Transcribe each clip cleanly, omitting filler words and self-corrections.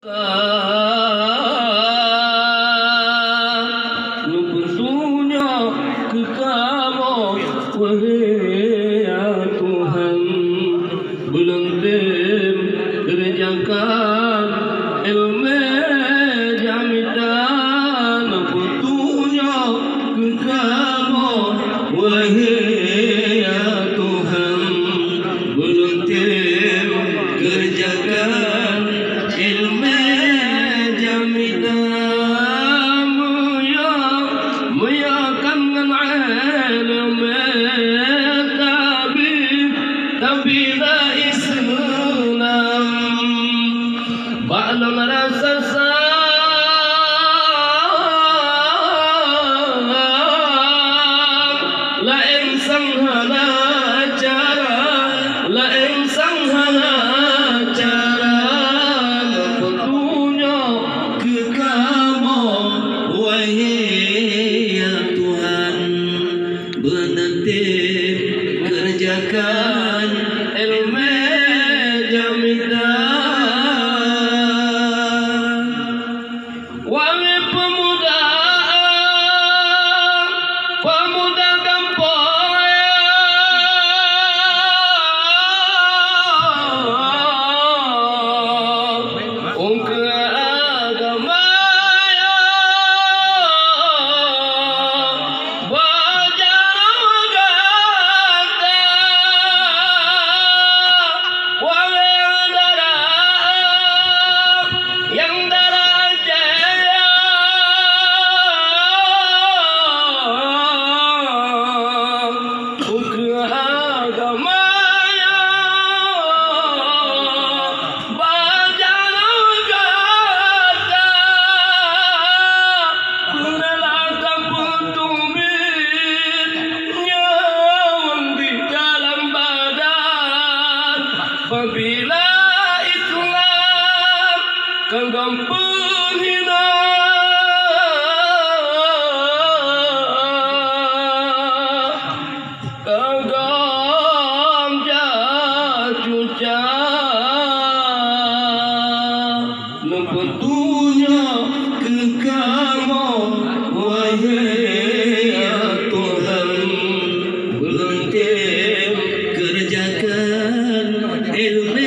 Petunjuk ke kamu, wahai ya Tuhan, berlentim kerjakan ilmu jamidan. Petunjuk ke kamu, wahai ya Tuhan, berlentim kerjakan ilmu jamidan. Bila Islam ba'lam rasa la insan hala cara, la insan hala cara. Petunjuk ke kamu, wahai ya Tuhan, berlentim kerjakan ilmu jamidan. Wahai pemuda, pemuda kampung, ke agama apabila Islam kagam penghina, kagam jacuca, petunjuk ke kamu, wahai ya Tuhan, berlentim kerjakan ilmu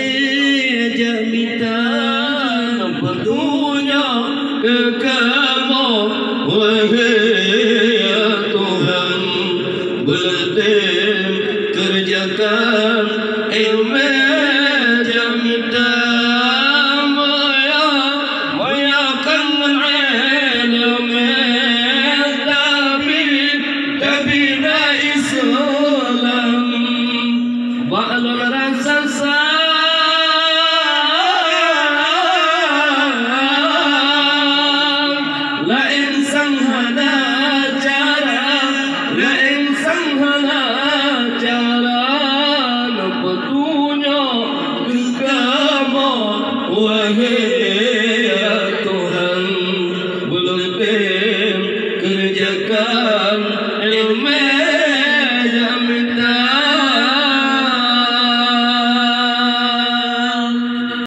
jamidan. Petunjuk ke kamu, wahai ya Tuhan, berlentim kerjakan ilmu jamidan. Mayakan ilmu tabina Islam ba'lam rasa la insan hana cara, la insan hana cara. Petunjuk ke kamu, wahai ya Tuhan, berlentim kerjakan